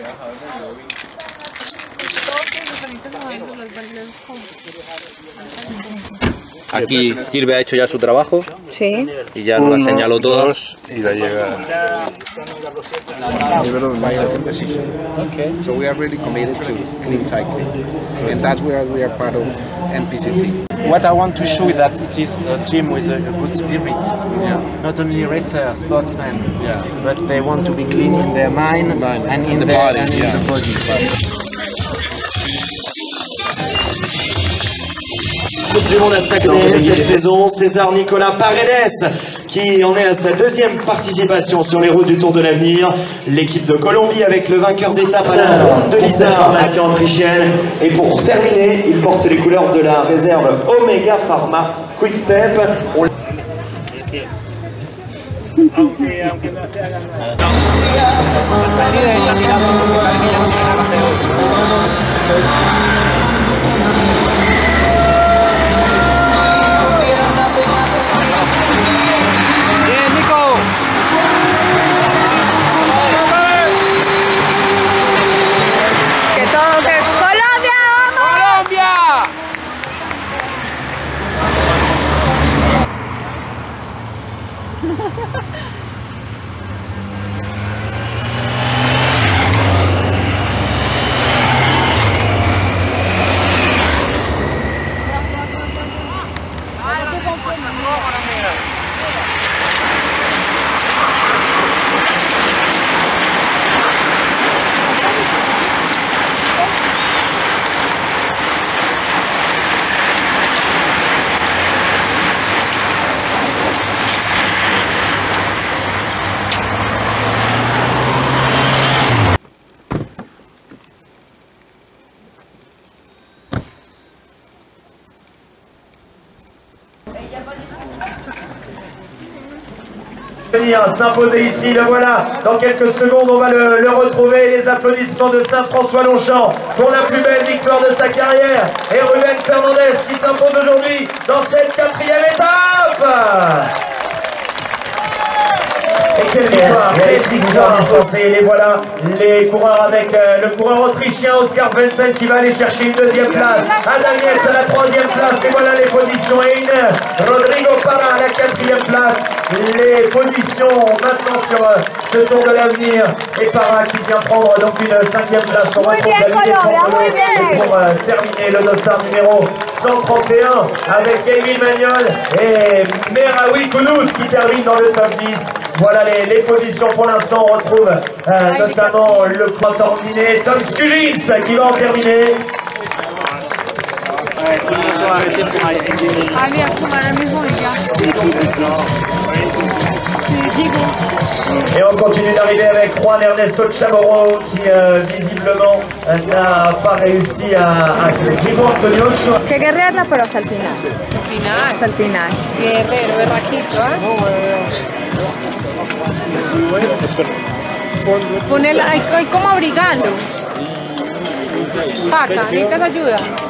Aquí Kirby ha hecho ya su trabajo. Sí. Y ya lo señaló todo. Y la llega. Okay. So we are really committed to clean cycling, and that's where we are part of NPCC. What I want to show is that it is a team with a good spirit. Yeah. Not only racers, sportsmen, Yeah. but they want to be clean in their mind and in the their body, and in yeah. the body. Supplément la sacrée cette saison, César Nicolas Paredes qui en est à sa deuxième participation sur les routes du Tour de l'Avenir. L'équipe de Colombie avec le vainqueur d'étape à la ronde de l'Isère, nation autrichienne. Et pour terminer, il porte les couleurs de la réserve Omega Pharma Quick Step. S'imposer ici, le voilà. Dans quelques secondes, on va le retrouver. Les applaudissements de Saint-François-Longchamp pour la plus belle victoire de sa carrière. Et Ruben Fernandez qui s'impose aujourd'hui dans cette 4e étape. Et quelle victoire, distancée. Les voilà, les coureurs avec le coureur autrichien Oscar Svensson qui va aller chercher une 2e place. Adam Yates à la 3e place. Et voilà les positions. Et Rodrigo Parra à la 4e place. Les positions maintenant sur ce Tour de l'Avenir. Et Parra qui vient prendre donc une 5e place. On retrouve David pour terminer le dossard numéro 131 avec Emile Magnol et Meraoui Kounous qui termine dans le top 10. Voilà les positions pour l'instant. On retrouve notamment le croiseur combiné Tom Skujins qui va en terminer. Et on continue d'arriver avec Juan Ernesto Chamorro qui visiblement n'a pas réussi à Gimo Antoniocho. Que guerrera, pero hasta el final. Hasta el final. Guerrero, berraquito, Ponela, hay como abrigarlo. Paca, necesitas ayuda.